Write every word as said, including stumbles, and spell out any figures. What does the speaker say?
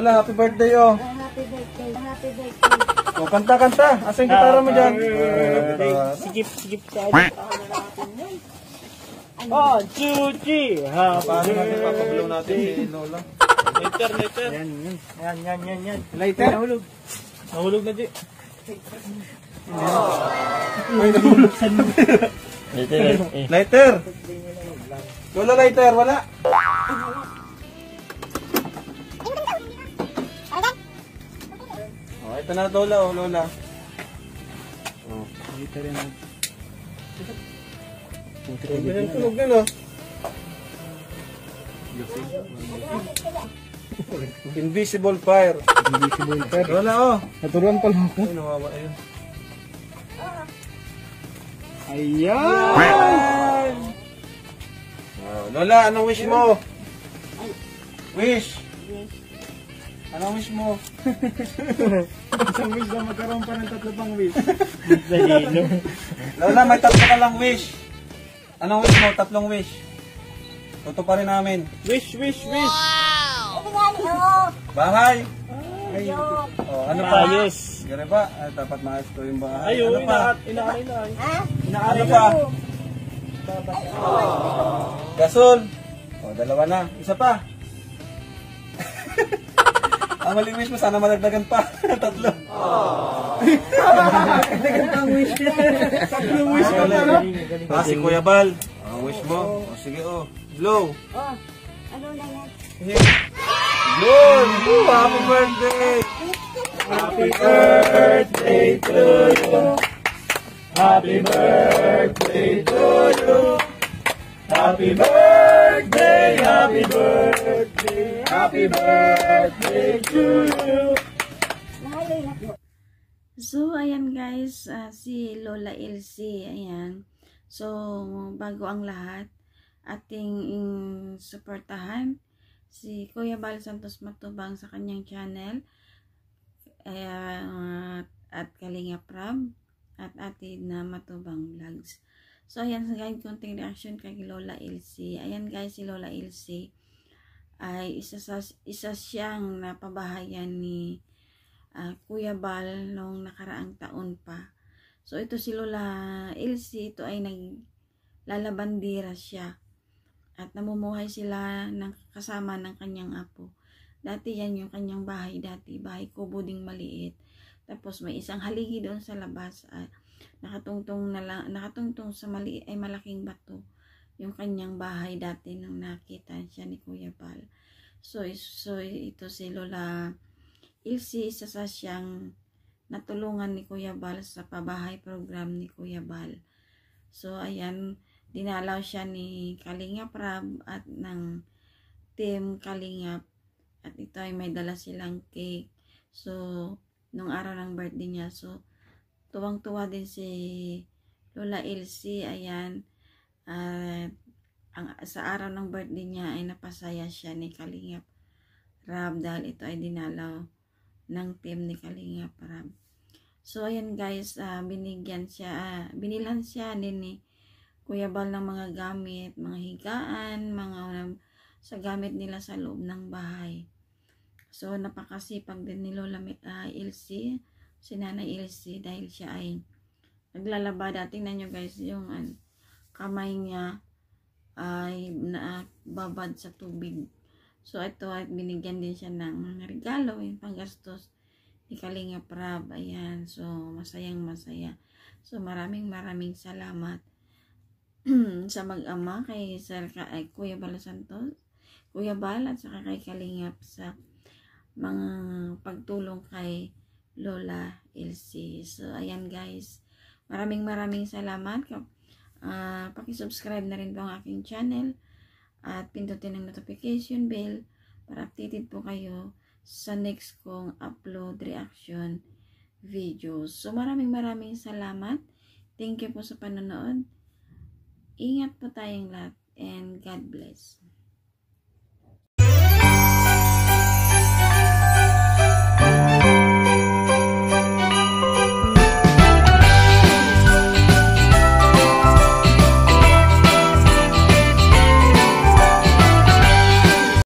Lola, happy birthday oh. Happy birthday, happy birthday. O, kanta, kanta. Asa yung gitara mo dyan? Sigip, sigip ka. Oh, Chuchi! Paano natin papablow natin si Lola? Later, later. Yan, yan. Yan, yan, yan, yan. Lighter? Nahulog. Nahulog na, Ji. Ay, nahulog. Later, eh. Lighter! Lola, lighter, wala. Oh, ito na Lola, oh, Lola. Oh. Later yan. Ganyan tunog din, oh. Invisible fire. Invisible fire. Lola, oh. Naturuan pa lang ako. Ay, nawawa, ayun. Ayan! Oh, Lola, anong wish mo? Wish. Anong wish mo? Isang wish na magkaroon pa ng tatlo pang wish. Lola, may tatlo ka lang wish. Anong wish mo? Tatlong wish. Tutuparin namin. Wish, wish, wish! Bahay. Ay, Oh, ano pa? ayos. Gano'n ba? Ah, dapat maayos ko yung bahay. Ayo, Ano pa? inaaray na. Ano pa? Gasol. Oh, dalawa na. Isa pa. Ang maling wish mo, sana malagdagan pa. Tatlo. Dagdagan pang wish. Tatlong wish ka na. Ah, si Kuya Bal. Ang wish mo. Oh, sige, oh. Blow. Oh, ano na yan? Blow! Oh, happy birthday! Happy birthday to you. Happy birthday to you. Happy birthday, happy birthday, happy birthday to you. Mahaloy na po. So, ayan guys, uh, si Lola Elsie, ayan. So, bago ang lahat, ating suportahan si Kuya Bal Santos Matubang sa kanyang channel, uh, at Kalinga Prab, at Ate na Matubang Vlogs. So, ayan guys, konting reaction kay Lola Elsie. Ayan guys, si Lola Elsie ay isa, sa, isa siyang napabahayan ni Uh, Kuya Bal nung nakaraang taon pa. So ito si Lola Elsie, ito ay naglalabandira siya at namumuhay sila ng kasama ng kanyang apo. Dati yan yung kanyang bahay, dati bahay kubo ding maliit, tapos may isang haligi doon sa labas, uh, nakatungtong, na lang, nakatungtong sa maliit ay malaking bato yung kanyang bahay dati nung nakita siya ni Kuya Bal. So, so ito si Lola Elsie, isa sa siyang natulungan ni Kuya Bal sa pabahay program ni Kuya Bal. So, ayan, dinalaw siya ni Kalinga Prab at ng team Kalingap. At ito ay may dala silang cake. So, nung araw ng birthday niya. So, tuwang-tuwa din si Lola Elsie. Ayan, at ang, sa araw ng birthday niya ay napasaya siya ni Kalingap Prab dahil ito ay dinalaw ng team ni Kalinga Prab. So ayan guys, uh, binigyan siya, uh, binilhan siya din ni Kuya Bal ng mga gamit, mga higaan, mga uh, sa gamit nila sa loob ng bahay. So napakasipag din ni Lola uh, Elsie, si Nanay Elsie, dahil siya ay naglalaba. Tingnan nyo guys, yung uh, kamay niya ay uh, babad sa tubig. So, ito at binigyan din siya ng regalo, yung panggastos ni Kalinga Prab. Ayan, so, masayang masaya. So, maraming maraming salamat sa mag-ama kay Sir ay, Kuya Bal Santos, Kuya Bal at saka kay Kalingap sa mga pagtulong kay Lola Elsie. So, ayan guys, maraming maraming salamat. Uh, Paki-subscribe na rin po ang aking channel. At pindutin ang notification bell para updated po kayo sa next kong upload reaction videos. So maraming maraming salamat. Thank you po sa panonood. Ingat po tayong lahat and God bless.